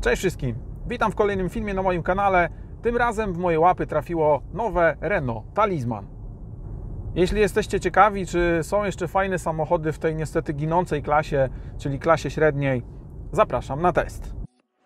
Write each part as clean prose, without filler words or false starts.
Cześć wszystkim, witam w kolejnym filmie na moim kanale. Tym razem w moje łapy trafiło nowe Renault Talisman. Jeśli jesteście ciekawi, czy są jeszcze fajne samochody w tej niestety ginącej klasie, czyli klasie średniej, zapraszam na test.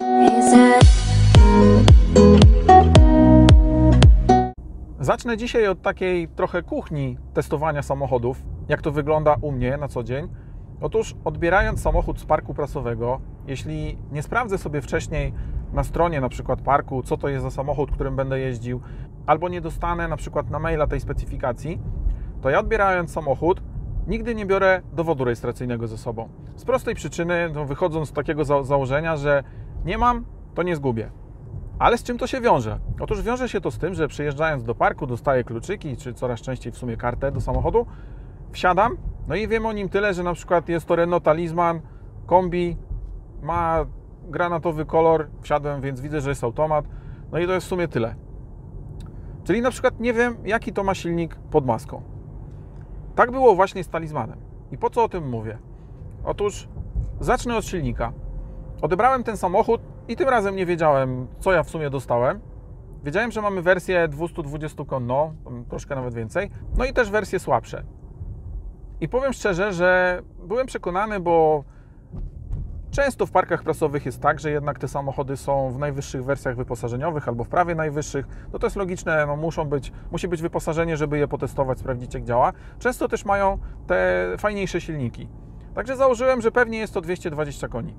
Zacznę dzisiaj od takiej trochę kuchni testowania samochodów, jak to wygląda u mnie na co dzień. Otóż odbierając samochód z parku prasowego, jeśli nie sprawdzę sobie wcześniej na stronie na przykład parku, co to jest za samochód, którym będę jeździł, albo nie dostanę na przykład na maila tej specyfikacji, to ja odbierając samochód nigdy nie biorę dowodu rejestracyjnego ze sobą. Z prostej przyczyny, wychodząc z takiego założenia, że nie mam, to nie zgubię. Ale z czym to się wiąże? Otóż wiąże się to z tym, że przyjeżdżając do parku dostaję kluczyki, czy coraz częściej w sumie kartę do samochodu, wsiadam, no i wiem o nim tyle, że na przykład jest to Renault Talisman, kombi, ma granatowy kolor, wsiadłem, więc widzę, że jest automat, no i to jest w sumie tyle. Czyli na przykład nie wiem, jaki to ma silnik pod maską. Tak było właśnie z Talismanem. I po co o tym mówię? Otóż zacznę od silnika. Odebrałem ten samochód i tym razem nie wiedziałem, co ja w sumie dostałem. Wiedziałem, że mamy wersję 220-konną, troszkę nawet więcej, no i też wersje słabsze. I powiem szczerze, że byłem przekonany, bo często w parkach prasowych jest tak, że jednak te samochody są w najwyższych wersjach wyposażeniowych albo w prawie najwyższych. No to jest logiczne, no musi być wyposażenie, żeby je potestować, sprawdzić jak działa. Często też mają te fajniejsze silniki. Także założyłem, że pewnie jest to 220 koni.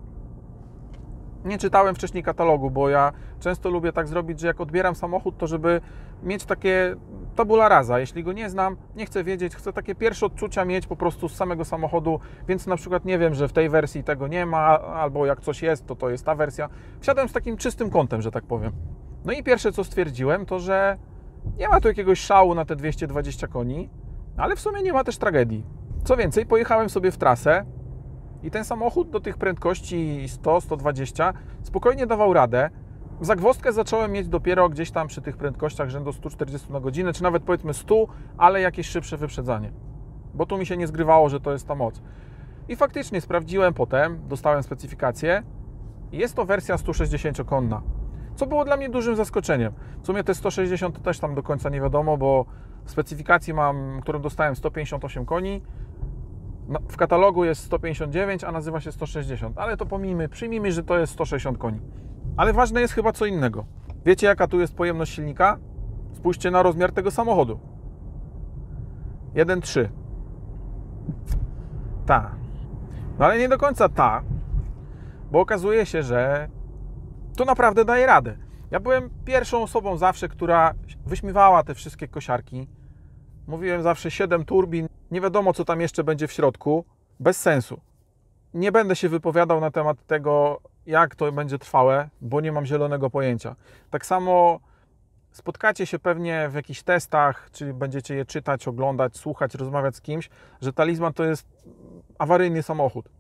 Nie czytałem wcześniej katalogu, bo ja często lubię tak zrobić, że jak odbieram samochód, to żeby mieć takie tabula rasa. Jeśli go nie znam, nie chcę wiedzieć, chcę takie pierwsze odczucia mieć po prostu z samego samochodu, więc na przykład nie wiem, że w tej wersji tego nie ma, albo jak coś jest, to jest ta wersja. Wsiadłem z takim czystym kątem, że tak powiem. No i pierwsze co stwierdziłem, to że nie ma tu jakiegoś szału na te 220 koni, ale w sumie nie ma też tragedii. Co więcej, pojechałem sobie w trasę, i ten samochód do tych prędkości 100-120 spokojnie dawał radę. Zagwozdkę zacząłem mieć dopiero gdzieś tam przy tych prędkościach rzędu 140 na godzinę, czy nawet powiedzmy 100, ale jakieś szybsze wyprzedzanie. Bo tu mi się nie zgrywało, że to jest ta moc. I faktycznie sprawdziłem potem, dostałem specyfikację. Jest to wersja 160-konna, co było dla mnie dużym zaskoczeniem. W sumie te 160 to też tam do końca nie wiadomo, bo w specyfikacji mam, którą dostałem 158 koni, w katalogu jest 159, a nazywa się 160, ale to pomijmy, przyjmijmy, że to jest 160 koni. Ale ważne jest chyba co innego. Wiecie jaka tu jest pojemność silnika? Spójrzcie na rozmiar tego samochodu. 1,3. Ta. No ale nie do końca ta, bo okazuje się, że to naprawdę daje radę. Ja byłem pierwszą osobą zawsze, która wyśmiewała te wszystkie kosiarki. Mówiłem zawsze 7 turbin, nie wiadomo co tam jeszcze będzie w środku, bez sensu. Nie będę się wypowiadał na temat tego, jak to będzie trwałe, bo nie mam zielonego pojęcia. Tak samo spotkacie się pewnie w jakichś testach, czy będziecie je czytać, oglądać, słuchać, rozmawiać z kimś, że Talisman to jest awaryjny samochód.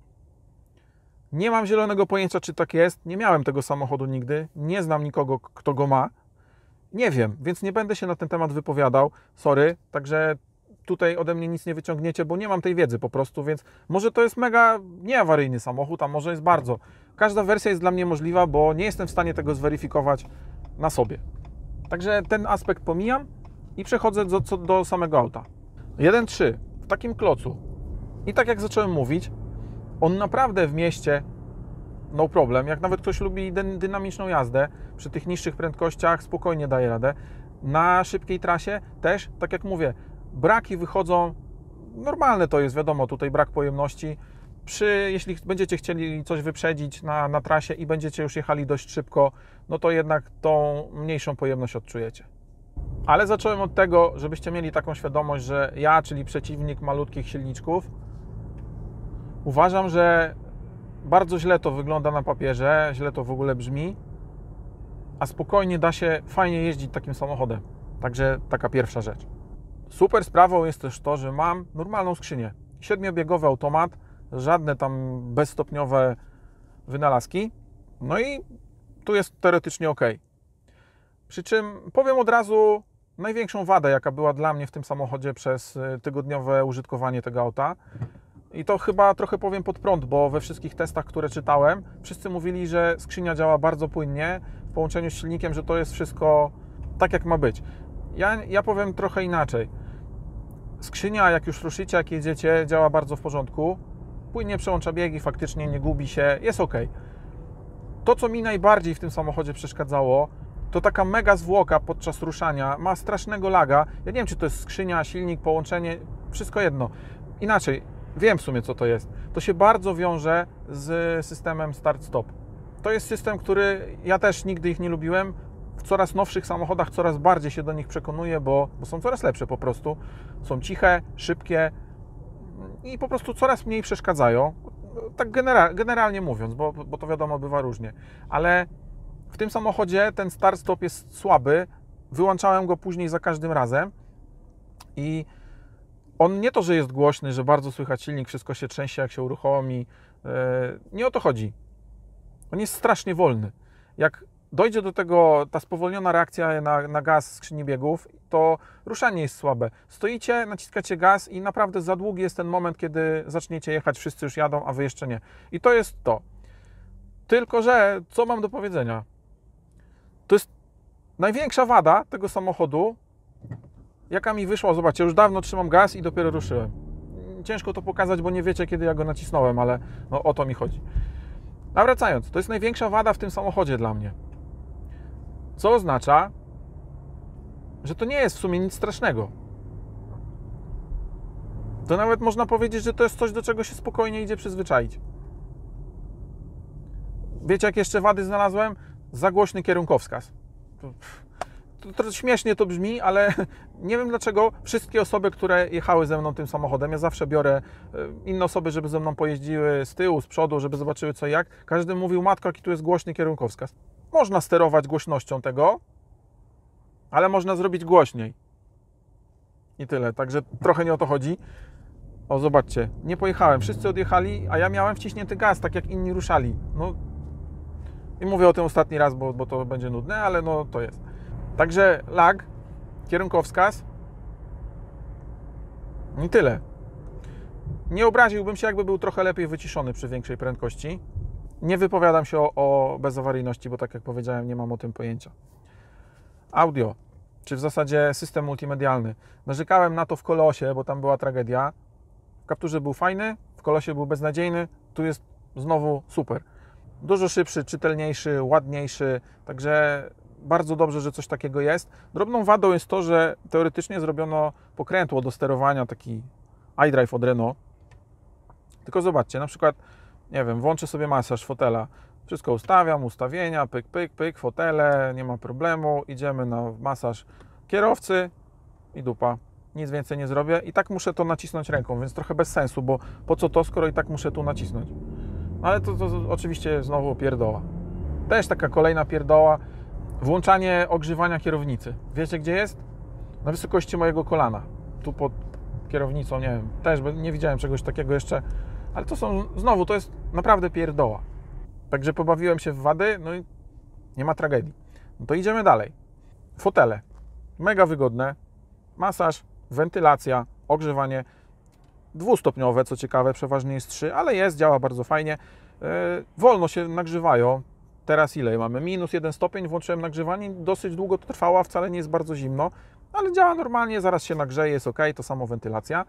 Nie mam zielonego pojęcia, czy tak jest, nie miałem tego samochodu nigdy, nie znam nikogo, kto go ma. Nie wiem, więc nie będę się na ten temat wypowiadał, sorry, także tutaj ode mnie nic nie wyciągniecie, bo nie mam tej wiedzy po prostu, więc może to jest mega nieawaryjny samochód, a może jest bardzo. Każda wersja jest dla mnie możliwa, bo nie jestem w stanie tego zweryfikować na sobie. Także ten aspekt pomijam i przechodzę do samego auta. 1.3 w takim klocu. I tak jak zacząłem mówić, on naprawdę w mieście no problem. Jak nawet ktoś lubi dynamiczną jazdę, przy tych niższych prędkościach spokojnie daje radę. Na szybkiej trasie też, tak jak mówię, braki wychodzą, normalne to jest, wiadomo, tutaj brak pojemności. Jeśli będziecie chcieli coś wyprzedzić na trasie i będziecie już jechali dość szybko, no to jednak tą mniejszą pojemność odczujecie. Ale zacząłem od tego, żebyście mieli taką świadomość, że ja, czyli przeciwnik malutkich silniczków, uważam, że bardzo źle to wygląda na papierze, źle to w ogóle brzmi, a spokojnie da się fajnie jeździć takim samochodem. Także taka pierwsza rzecz. Super sprawą jest też to, że mam normalną skrzynię. 7-biegowy automat, żadne tam bezstopniowe wynalazki. No i tu jest teoretycznie ok. Przy czym powiem od razu największą wadę, jaka była dla mnie w tym samochodzie przez tygodniowe użytkowanie tego auta. I to chyba trochę powiem pod prąd, bo we wszystkich testach, które czytałem, wszyscy mówili, że skrzynia działa bardzo płynnie w połączeniu z silnikiem, że to jest wszystko tak, jak ma być. Ja powiem trochę inaczej. Skrzynia, jak już ruszycie, jak jedziecie, działa bardzo w porządku. Płynnie przełącza biegi, faktycznie nie gubi się, jest ok. To, co mi najbardziej w tym samochodzie przeszkadzało, to taka mega zwłoka podczas ruszania, ma strasznego laga. Ja nie wiem, czy to jest skrzynia, silnik, połączenie, wszystko jedno. Inaczej, wiem w sumie, co to jest. To się bardzo wiąże z systemem start-stop. To jest system, który ja też nigdy ich nie lubiłem. W coraz nowszych samochodach coraz bardziej się do nich przekonuję, bo są coraz lepsze po prostu. Są ciche, szybkie i po prostu coraz mniej przeszkadzają. Tak generalnie mówiąc, bo to wiadomo, bywa różnie. Ale w tym samochodzie ten start-stop jest słaby. Wyłączałem go później za każdym razem i on nie to, że jest głośny, że bardzo słychać silnik, wszystko się trzęsie, jak się uruchomi. Nie o to chodzi. On jest strasznie wolny. Jak dojdzie do tego ta spowolniona reakcja na gaz skrzyni biegów, to ruszanie jest słabe. Stoicie, naciskacie gaz i naprawdę za długi jest ten moment, kiedy zaczniecie jechać, wszyscy już jadą, a wy jeszcze nie. I to jest to. Tylko że, co mam do powiedzenia? To jest największa wada tego samochodu, jaka mi wyszła. Zobaczcie, już dawno trzymam gaz i dopiero ruszyłem. Ciężko to pokazać, bo nie wiecie, kiedy ja go nacisnąłem, ale no, o to mi chodzi. A wracając, to jest największa wada w tym samochodzie dla mnie. Co oznacza, że to nie jest w sumie nic strasznego. To nawet można powiedzieć, że to jest coś, do czego się spokojnie idzie przyzwyczaić. Wiecie, jak jeszcze wady znalazłem? Za głośny kierunkowskaz. To śmiesznie to brzmi, ale nie wiem dlaczego wszystkie osoby, które jechały ze mną tym samochodem, ja zawsze biorę inne osoby, żeby ze mną pojeździły z tyłu, z przodu, żeby zobaczyły co i jak. Każdy mówił, matko, jaki tu jest głośny kierunkowskaz. Można sterować głośnością tego, ale można zrobić głośniej. I tyle, także trochę nie o to chodzi. O, zobaczcie, nie pojechałem, wszyscy odjechali, a ja miałem wciśnięty gaz, tak jak inni ruszali. No i mówię o tym ostatni raz, bo to będzie nudne, ale no to jest. Także lag, kierunkowskaz i tyle. Nie obraziłbym się, jakby był trochę lepiej wyciszony przy większej prędkości. Nie wypowiadam się o bezawaryjności, bo tak jak powiedziałem, nie mam o tym pojęcia. Audio, czy w zasadzie system multimedialny. Narzekałem na to w Kolosie, bo tam była tragedia. W Capturze był fajny, w Kolosie był beznadziejny, tu jest znowu super. Dużo szybszy, czytelniejszy, ładniejszy, także bardzo dobrze, że coś takiego jest. Drobną wadą jest to, że teoretycznie zrobiono pokrętło do sterowania, taki iDrive od Renault. Tylko zobaczcie, na przykład, nie wiem, włączę sobie masaż fotela. Wszystko ustawiam, ustawienia, pyk, pyk, pyk, fotele, nie ma problemu. Idziemy na masaż kierowcy i dupa. Nic więcej nie zrobię i tak muszę to nacisnąć ręką, więc trochę bez sensu, bo po co to, skoro i tak muszę tu nacisnąć. Ale to oczywiście znowu pierdoła. Też taka kolejna pierdoła. Włączanie ogrzewania kierownicy. Wiecie, gdzie jest? Na wysokości mojego kolana. Tu pod kierownicą, nie wiem, też nie widziałem czegoś takiego jeszcze, ale to jest naprawdę pierdoła. Także pobawiłem się w wady, no i nie ma tragedii. No to idziemy dalej. Fotele. Mega wygodne. Masaż, wentylacja, ogrzewanie. Dwustopniowe, co ciekawe, przeważnie jest 3, ale działa bardzo fajnie. Wolno się nagrzewają. Teraz ile mamy? -1 stopień, włączyłem nagrzewanie, dosyć długo to trwało, a wcale nie jest bardzo zimno, ale działa normalnie, zaraz się nagrzeje, jest ok, to samo wentylacja.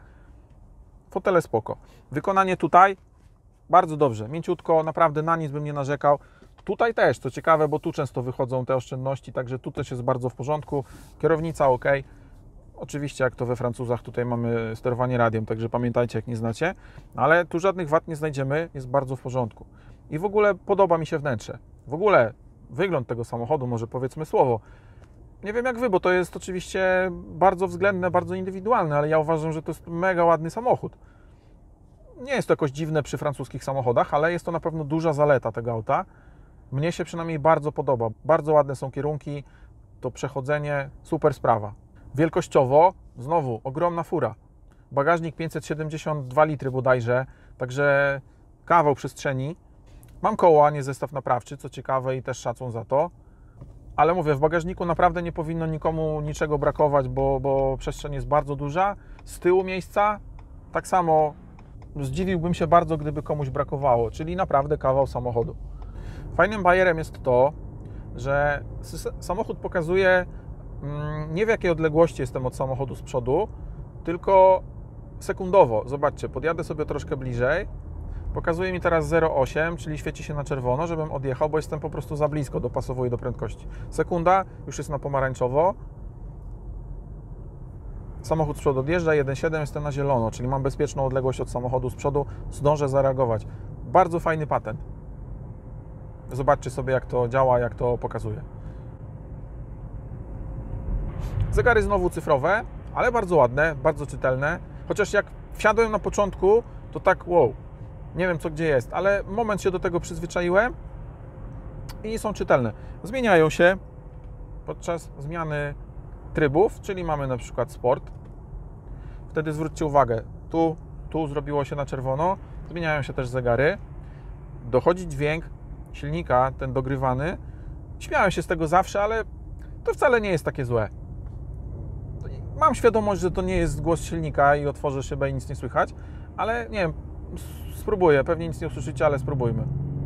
Fotele spoko. Wykonanie tutaj bardzo dobrze, mięciutko, naprawdę na nic bym nie narzekał. Tutaj też, co ciekawe, bo tu często wychodzą te oszczędności, także tu też jest bardzo w porządku. Kierownica ok. Oczywiście, jak to we Francuzach, tutaj mamy sterowanie radiem, także pamiętajcie, jak nie znacie, ale tu żadnych wad nie znajdziemy, jest bardzo w porządku. I w ogóle podoba mi się wnętrze. W ogóle wygląd tego samochodu, może powiedzmy słowo. Nie wiem jak Wy, bo to jest oczywiście bardzo względne, bardzo indywidualne, ale ja uważam, że to jest mega ładny samochód. Nie jest to jakoś dziwne przy francuskich samochodach, ale jest to na pewno duża zaleta tego auta. Mnie się przynajmniej bardzo podoba. Bardzo ładne są kierunki, to przechodzenie, super sprawa. Wielkościowo, znowu, ogromna fura. Bagażnik 572 litry bodajże, także kawał przestrzeni. Mam koła, nie zestaw naprawczy, co ciekawe i też szacun za to. Ale mówię, w bagażniku naprawdę nie powinno nikomu niczego brakować, bo przestrzeń jest bardzo duża. Z tyłu miejsca tak samo zdziwiłbym się bardzo, gdyby komuś brakowało, czyli naprawdę kawał samochodu. Fajnym bajerem jest to, że samochód pokazuje nie w jakiej odległości jestem od samochodu z przodu, tylko sekundowo. Zobaczcie, podjadę sobie troszkę bliżej, pokazuje mi teraz 0,8, czyli świeci się na czerwono, żebym odjechał, bo jestem po prostu za blisko, dopasowuję do prędkości. Sekunda, już jest na pomarańczowo. Samochód z przodu odjeżdża, 1,7, jestem na zielono, czyli mam bezpieczną odległość od samochodu z przodu, zdążę zareagować. Bardzo fajny patent. Zobaczcie sobie, jak to działa, jak to pokazuje. Zegary znowu cyfrowe, ale bardzo ładne, bardzo czytelne. Chociaż jak wsiadłem na początku, to tak wow, nie wiem co gdzie jest, ale moment się do tego przyzwyczaiłem i są czytelne. Zmieniają się podczas zmiany trybów, czyli mamy na przykład sport. Wtedy zwróćcie uwagę, tu zrobiło się na czerwono, zmieniają się też zegary. Dochodzi dźwięk silnika, ten dogrywany. Śmiałem się z tego zawsze, ale to wcale nie jest takie złe. Mam świadomość, że to nie jest głos silnika i otworzę szybę i nic nie słychać, ale nie wiem, spróbuję, pewnie nic nie usłyszycie, ale spróbujmy.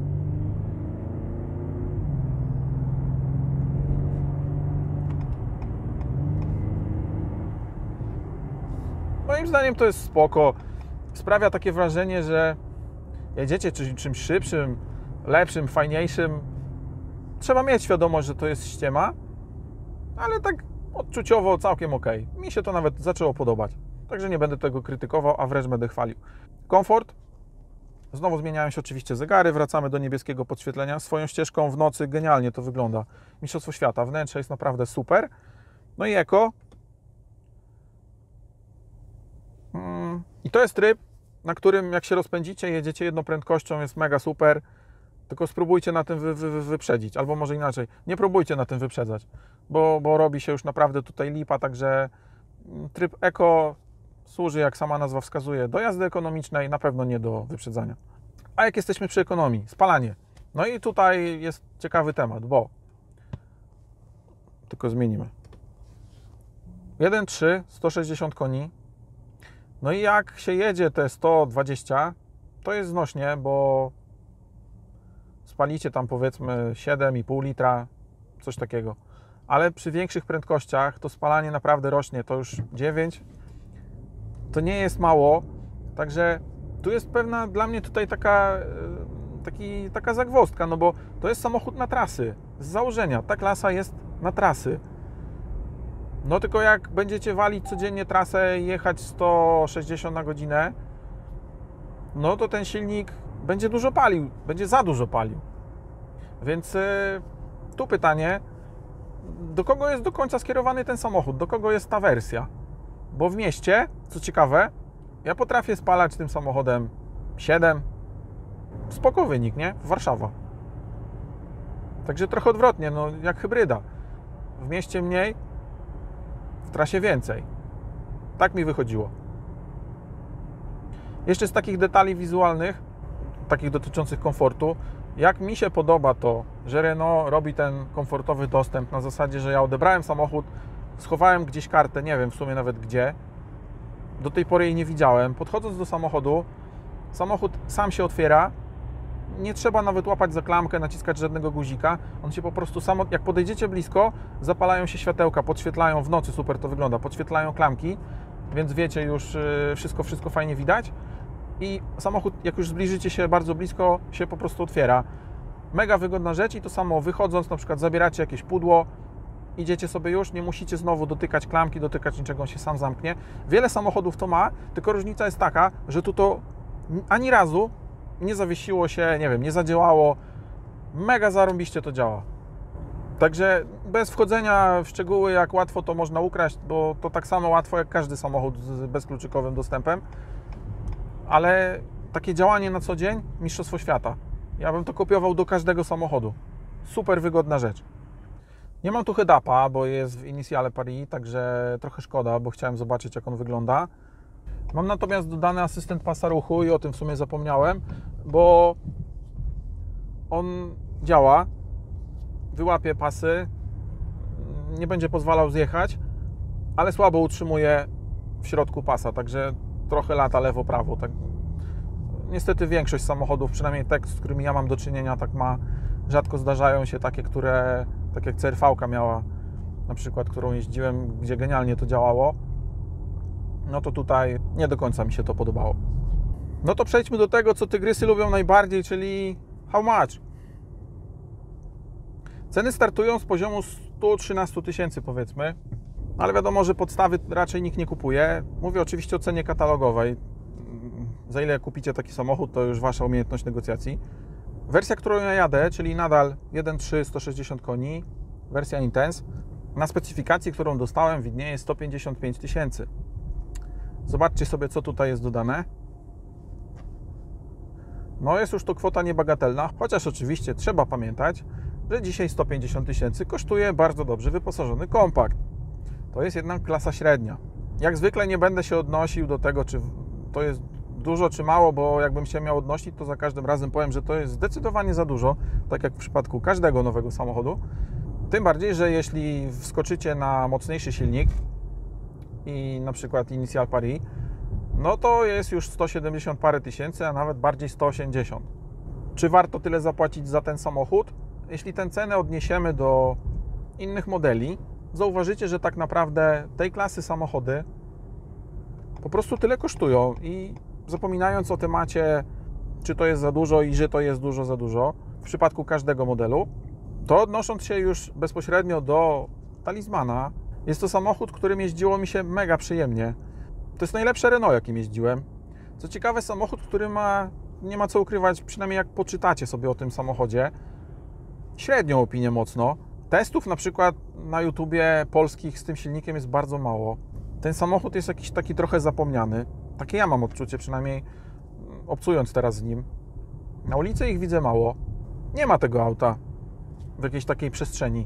Moim zdaniem to jest spoko. Sprawia takie wrażenie, że jedziecie czymś szybszym, lepszym, fajniejszym. Trzeba mieć świadomość, że to jest ściema, ale tak odczuciowo całkiem ok. Mi się to nawet zaczęło podobać. Także nie będę tego krytykował, a wręcz będę chwalił. Komfort. Znowu zmieniają się oczywiście zegary, wracamy do niebieskiego podświetlenia. Swoją ścieżką w nocy genialnie to wygląda. Mistrzostwo świata, wnętrze jest naprawdę super. No i eko. I to jest tryb, na którym jak się rozpędzicie, jedziecie jedną prędkością, jest mega super. Tylko spróbujcie na tym wyprzedzić, albo może inaczej, nie próbujcie na tym wyprzedzać, bo robi się już naprawdę tutaj lipa, także tryb eko służy, jak sama nazwa wskazuje, do jazdy ekonomicznej, na pewno nie do wyprzedzania. A jak jesteśmy przy ekonomii? Spalanie. No i tutaj jest ciekawy temat, bo tylko zmienimy. 1.3, 160 koni. No i jak się jedzie te 120, to jest znośnie, bo spalicie tam powiedzmy 7,5 litra, coś takiego. Ale przy większych prędkościach to spalanie naprawdę rośnie, to już 9. To nie jest mało, także tu jest pewna dla mnie tutaj taka zagwozdka, no bo to jest samochód na trasy. Z założenia ta klasa jest na trasy. No tylko jak będziecie walić codziennie trasę i jechać 160 na godzinę, no to ten silnik będzie dużo palił, będzie za dużo palił. Więc tu pytanie, do kogo jest do końca skierowany ten samochód? Do kogo jest ta wersja? Bo w mieście, co ciekawe, ja potrafię spalać tym samochodem 7. Spoko wynik, nie? Warszawa. Także trochę odwrotnie, no jak hybryda. W mieście mniej, w trasie więcej. Tak mi wychodziło. Jeszcze z takich detali wizualnych, takich dotyczących komfortu, jak mi się podoba to, że Renault robi ten komfortowy dostęp na zasadzie, że ja odebrałem samochód, schowałem gdzieś kartę, nie wiem w sumie nawet gdzie, do tej pory jej nie widziałem. Podchodząc do samochodu, samochód sam się otwiera, nie trzeba nawet łapać za klamkę, naciskać żadnego guzika, on się po prostu sam, jak podejdziecie blisko, zapalają się światełka, podświetlają w nocy, super to wygląda, podświetlają klamki, więc wiecie już wszystko fajnie widać i samochód, jak już zbliżycie się bardzo blisko, się po prostu otwiera. Mega wygodna rzecz i to samo wychodząc, na przykład zabieracie jakieś pudło, idziecie sobie już, nie musicie znowu dotykać klamki, dotykać niczego, on się sam zamknie. Wiele samochodów to ma, tylko różnica jest taka, że tu to ani razu nie zawiesiło się, nie wiem, nie zadziałało. Mega zarąbiście to działa. Także bez wchodzenia w szczegóły, jak łatwo to można ukraść, bo to tak samo łatwo jak każdy samochód z bezkluczykowym dostępem. Ale takie działanie na co dzień, mistrzostwo świata. Ja bym to kopiował do każdego samochodu. Super wygodna rzecz. Nie mam tu head-upa, bo jest w Initiale Paris, także trochę szkoda, bo chciałem zobaczyć, jak on wygląda. Mam natomiast dodany asystent pasa ruchu i o tym w sumie zapomniałem, bo on działa, wyłapie pasy, nie będzie pozwalał zjechać, ale słabo utrzymuje w środku pasa, także trochę lata lewo-prawo. Tak. niestety większość samochodów, przynajmniej te, z którymi ja mam do czynienia, tak ma. Rzadko zdarzają się takie, które, tak jak CR-V miała na przykład, którą jeździłem, gdzie genialnie to działało. No to tutaj nie do końca mi się to podobało. No to przejdźmy do tego, co tygrysy lubią najbardziej, czyli how much? Ceny startują z poziomu 113 tysięcy, powiedzmy, ale wiadomo, że podstawy raczej nikt nie kupuje. Mówię oczywiście o cenie katalogowej. Za ile kupicie taki samochód, to już Wasza umiejętność negocjacji. Wersja, którą ja jadę, czyli nadal 1.3 160 koni, wersja Intense, na specyfikacji, którą dostałem, widnieje 155 tysięcy. Zobaczcie sobie, co tutaj jest dodane. No jest już to kwota niebagatelna, chociaż oczywiście trzeba pamiętać, że dzisiaj 150 tysięcy kosztuje bardzo dobrze wyposażony kompakt. To jest jednak klasa średnia. Jak zwykle nie będę się odnosił do tego, czy to jest dużo, czy mało, bo jakbym się miał odnosić, to za każdym razem powiem, że to jest zdecydowanie za dużo, tak jak w przypadku każdego nowego samochodu. Tym bardziej, że jeśli wskoczycie na mocniejszy silnik i na przykład Initial Paris, no to jest już 170 parę tysięcy, a nawet bardziej 180. Czy warto tyle zapłacić za ten samochód? Jeśli tę cenę odniesiemy do innych modeli, zauważycie, że tak naprawdę tej klasy samochody po prostu tyle kosztują i zapominając o temacie, czy to jest za dużo i że to jest dużo za dużo, w przypadku każdego modelu, to odnosząc się już bezpośrednio do Talismana, jest to samochód, którym jeździło mi się mega przyjemnie. To jest najlepsze Renault, jakim jeździłem. Co ciekawe, samochód, który nie ma co ukrywać, przynajmniej jak poczytacie sobie o tym samochodzie, średnią opinię mocno. Testów na przykład na YouTubie polskich z tym silnikiem jest bardzo mało. Ten samochód jest jakiś taki trochę zapomniany. Takie ja mam odczucie, przynajmniej obcując teraz z nim. Na ulicy ich widzę mało. Nie ma tego auta w jakiejś takiej przestrzeni.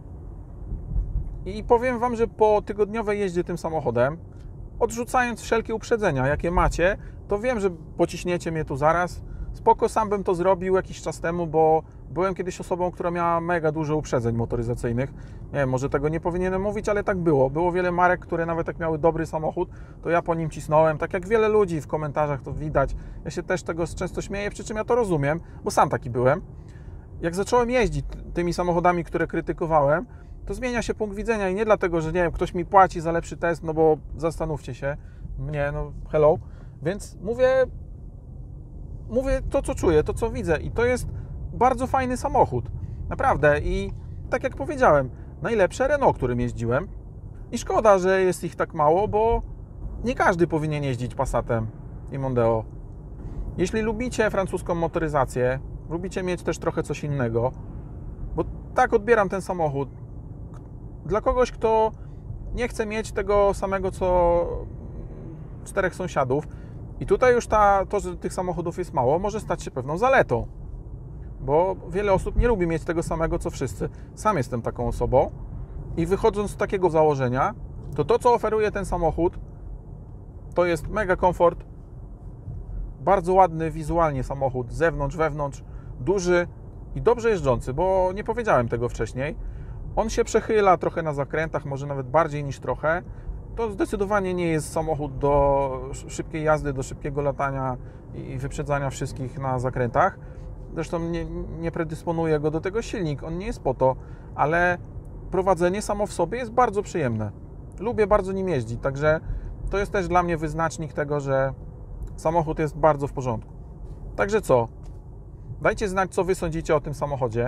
I powiem Wam, że po tygodniowej jeździe tym samochodem, odrzucając wszelkie uprzedzenia, jakie macie, to wiem, że pociśniecie mnie tu zaraz. Spoko, sam bym to zrobił jakiś czas temu, bo byłem kiedyś osobą, która miała mega dużo uprzedzeń motoryzacyjnych. Nie wiem, może tego nie powinienem mówić, ale tak było. Było wiele marek, które nawet jak miały dobry samochód, to ja po nim cisnąłem. Tak jak wiele ludzi w komentarzach to widać. Ja się też tego często śmieję, przy czym ja to rozumiem, bo sam taki byłem. Jak zacząłem jeździć tymi samochodami, które krytykowałem, to zmienia się punkt widzenia i nie dlatego, że nie wiem, ktoś mi płaci za lepszy test, no bo zastanówcie się, mnie, no hello. Więc mówię to, co czuję, to, co widzę i to jest bardzo fajny samochód. Naprawdę i tak jak powiedziałem, najlepsze Renault, którym jeździłem i szkoda, że jest ich tak mało, bo nie każdy powinien jeździć Passatem i Mondeo. Jeśli lubicie francuską motoryzację, lubicie mieć też trochę coś innego, bo tak odbieram ten samochód. Dla kogoś, kto nie chce mieć tego samego, co 4 sąsiadów, i tutaj już to, że tych samochodów jest mało, może stać się pewną zaletą, bo wiele osób nie lubi mieć tego samego, co wszyscy. Sam jestem taką osobą i wychodząc z takiego założenia, to co oferuje ten samochód, to jest mega komfort, bardzo ładny wizualnie samochód, z zewnątrz, wewnątrz, duży i dobrze jeżdżący, bo nie powiedziałem tego wcześniej. On się przechyla trochę na zakrętach, może nawet bardziej niż trochę. To zdecydowanie nie jest samochód do szybkiej jazdy, do szybkiego latania i wyprzedzania wszystkich na zakrętach. Zresztą nie predysponuje go do tego silnik, on nie jest po to, ale prowadzenie samo w sobie jest bardzo przyjemne. Lubię bardzo nim jeździć, także to jest też dla mnie wyznacznik tego, że samochód jest bardzo w porządku. Także co? Dajcie znać, co Wy sądzicie o tym samochodzie.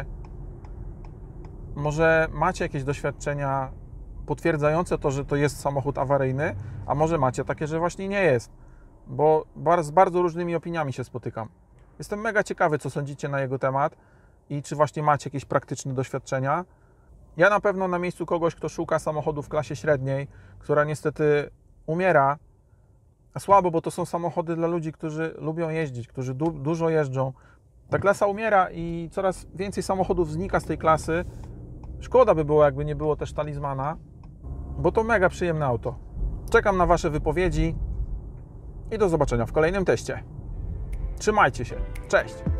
Może macie jakieś doświadczenia potwierdzające to, że to jest samochód awaryjny, a może macie takie, że właśnie nie jest, bo z bardzo różnymi opiniami się spotykam. Jestem mega ciekawy, co sądzicie na jego temat i czy właśnie macie jakieś praktyczne doświadczenia. Ja na pewno na miejscu kogoś, kto szuka samochodu w klasie średniej, która niestety umiera, a słabo, bo to są samochody dla ludzi, którzy lubią jeździć, którzy dużo jeżdżą. Ta klasa umiera i coraz więcej samochodów znika z tej klasy. Szkoda by było, jakby nie było też Talismana, bo to mega przyjemne auto. Czekam na Wasze wypowiedzi i do zobaczenia w kolejnym teście. Trzymajcie się. Cześć!